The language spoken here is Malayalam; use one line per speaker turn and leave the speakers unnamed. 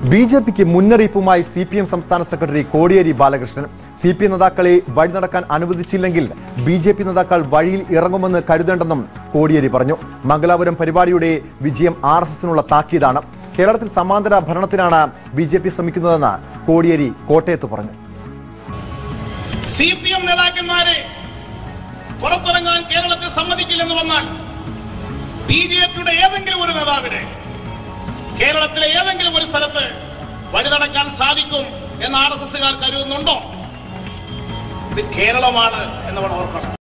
BJPക്ക് മുന്നറിയിപ്പുമായി CPM സംസ്ഥാന സെക്രട്ടറി കോടിയേരി ബാലകൃഷ്ണൻ. CPM നേതാക്കളെ വഴി നടക്കാൻ അനുവദിച്ചില്ലെങ്കിൽ BJP നേതാക്കൾ വഴിയിൽ ഇറങ്ങുമെന്ന് കരുതേണ്ടെന്നും കോടിയേരി പറഞ്ഞു. മംഗലാപുരം പരിപാടിയുടെ വിജയം RSSനുള്ള താക്കീതാണ്. കേരളത്തിൽ സമാന്തര ഭരണത്തിനാണ് BJP ശ്രമിക്കുന്നതെന്ന് കോടിയേരി കോട്ടയത്ത് പറഞ്ഞു.
CPM നേതാക്കന്മാരെ പുറത്തിറങ്ങാൻ കേരളത്തിൽ സമ്മതിക്കില്ലെന്ന് വന്നാൽ BJPയുടെ ഏതെങ്കിലും ഒരു നേതാവിനെ കേരളത്തിലെ ഏതെങ്കിലും ഒരു സ്ഥലത്ത് വഴി നടക്കാൻ സാധിക്കും എന്ന് RSSകാർ കരുതുന്നുണ്ടോ? ഇത് കേരളമാണ് എന്ന് ഓർക്കണം.